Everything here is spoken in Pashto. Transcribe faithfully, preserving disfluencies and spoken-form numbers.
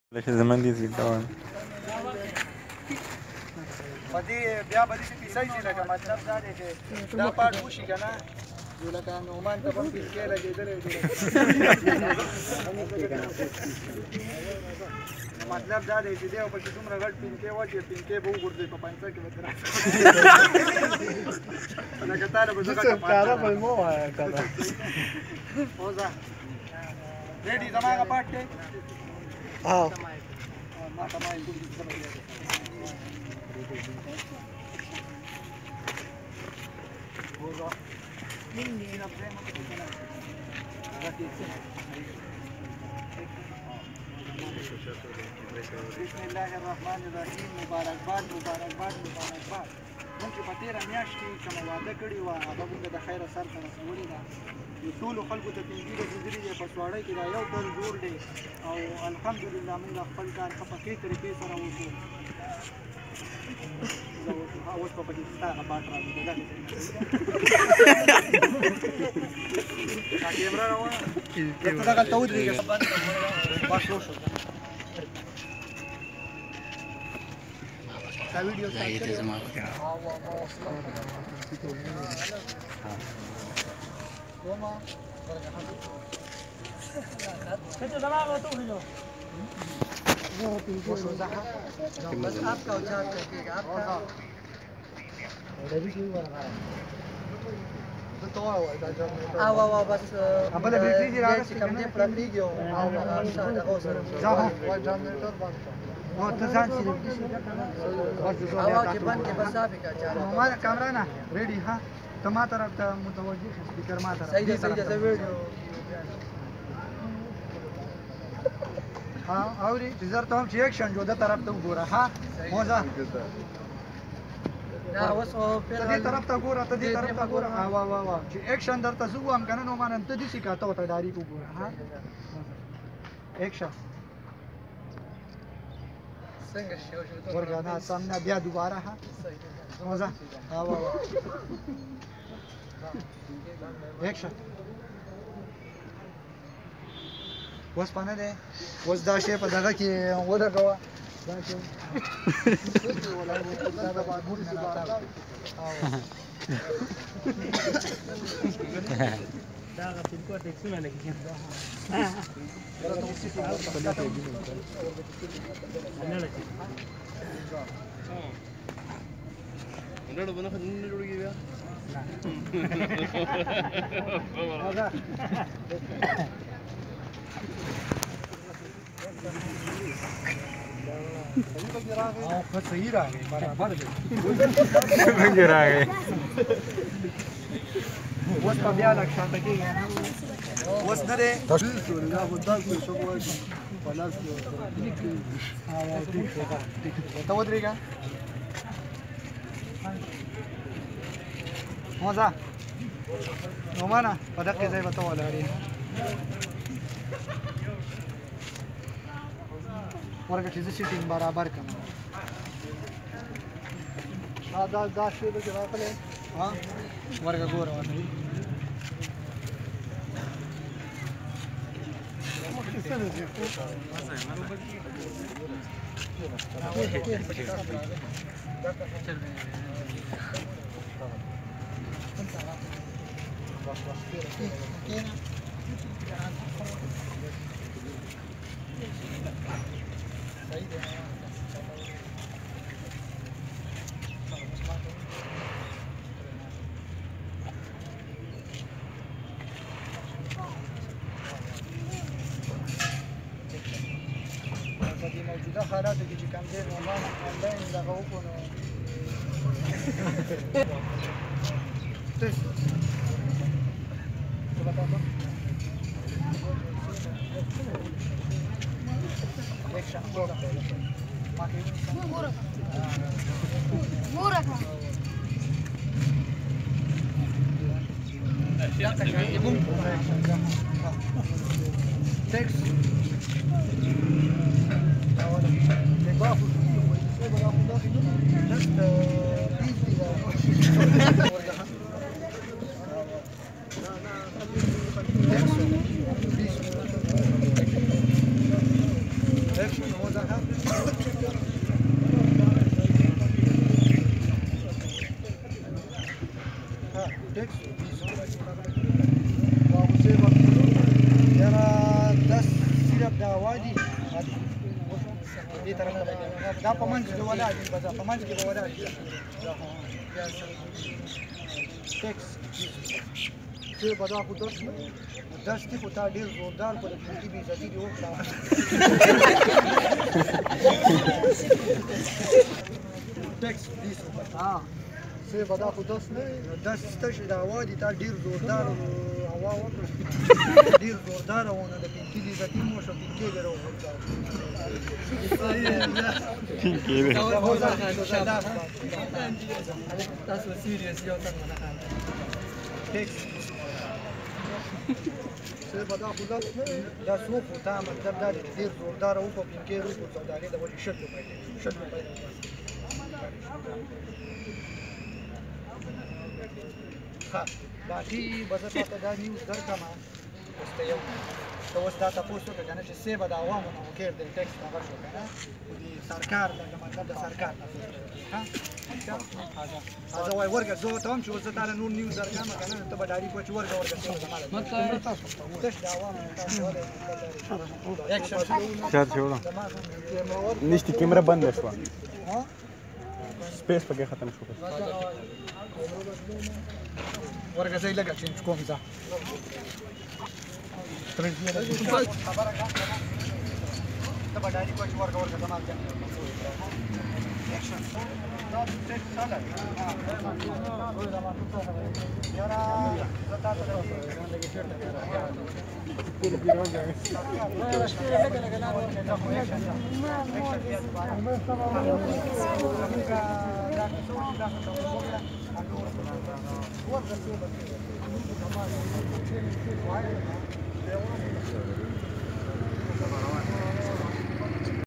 لکه زمون دي زیډاون پدې بیا به دې پیسې چې لکه مطلب دا دی چې دا پاټ وشي که نه نو لکه نومان ته به هم پیسې لګېدلی دي مطلب دا دی چې دی او پکې دومره غټ پینکې واچوي پینکې به وغورځوي په پنسه کې به ترې لکه تا له به زه غټه پاټه اوزه ریډي زما هغه پاټ دی ما ته ما یې بسم الله الرحمن الرحیم مبارکباد مبارکباد مبارکباد موږ چې په تېره میاشت کې کومه واده کړې وه هغه موږ د خیره سر ته رسولې ده د ټولو خلکو ته پنځه ګزرې دی په سواړۍ کې دا یو ډول جوړ دی او الحمدلله موږ خپل کار ښه پکې طریقې سره وکړو اوس په پکې ستا هغه پاټ راځي دا کیمره روانه درته دغلته ودرېږه بس وشو دا ویډیو لا یہ تو زما وغیرہ بس آپ کا اچھا کر کے آپ کا او او بس ابل بیٹری دی راځي کوم دې پلاتیږي او ساده او سره ځه وای جنریټر باندې او ته ځان سي او چې باندې بس صافي کا چالو ما کیمرا نه ریډي ها ته ما طرف ته متوجه سپیکر ما طرف صحیح صحیح ده ویډیو ها اوري تزر ته هم چې اکشن جو د طرف ته وګوره ها موزه دا اوس په دې طرف ته ګوره ته دې طرف ته ګوره ها وا وا وا چې اکشن درته زو هم کنه نو مان ته دې سکاته وته داری کو ګوره ها اکشن څنګه شو شو ورګانا سامنے بیا دوباره ها موزه ها وا وا اکشن اوس پانه ده اوس دا شی په دغه کې ودرګوه دا شی ولا دا د بادور سي بارا دا غفل کو ټیکسونه لګی ها دا ته اوسې په لټه کې نه لګي نن بنه خدای نه جوړیږي بیا او ښه صحیح راغی برابر دی څنګه راغی اوس په بیا لږ شاته کېږي اوس نه دی ته ودرېږه موزه نومانه په دقې ځای به ته ولاړې ورګه چې زه سیټینګ برابر کړم دا دا دا شی به راغلی ها ورګه ګوره ورته موجوده حالاتو کې چې کوم ځای نومان آنلاین دغه وکړو نو Thanks. Action हो रहा है हाँ टेक्स्ट बाबू से वक्त यारा दस सिर्फ दावादी ये तरह का दा पमंच के वाला है बजा पमंच के वाला है टेक्स्ट से बजा को दस दस की होता डेढ़ जोरदार पर की भी जल्दी हो टेक्स्ट बीस हाँ से बजा को दस में दस तक दावादी था डेढ़ जोरदार हवा डेढ़ जोरदार होना लेकिन की भी जल्दी हो सकती है जरा होता That's what serious you're talking about. Text. Se bada khuda da soo pota matlab da dir zordar ho ko pinke ru ko saudare da wali shaddu pai shaddu pai ha baki basa ta da news dar kama este eu to was da taposto că gane se bada awamul no ker del text na vasho kana di sarkar da matlab da sarkar ha هذا هو ورقة زو تمام شو وصلت على نور نيوز أرقام كمان تبى داري كوتش ورقة ورقة سوى زمان ما تعرف تش دعوة شاد شو نشتي كاميرا بند شو سبيس بقى ختم شو ورقة زي لقى شين تكون زا تبى داري كوتش ورقة ورقة زمان Action. Not take salad. Yara, zata to Action.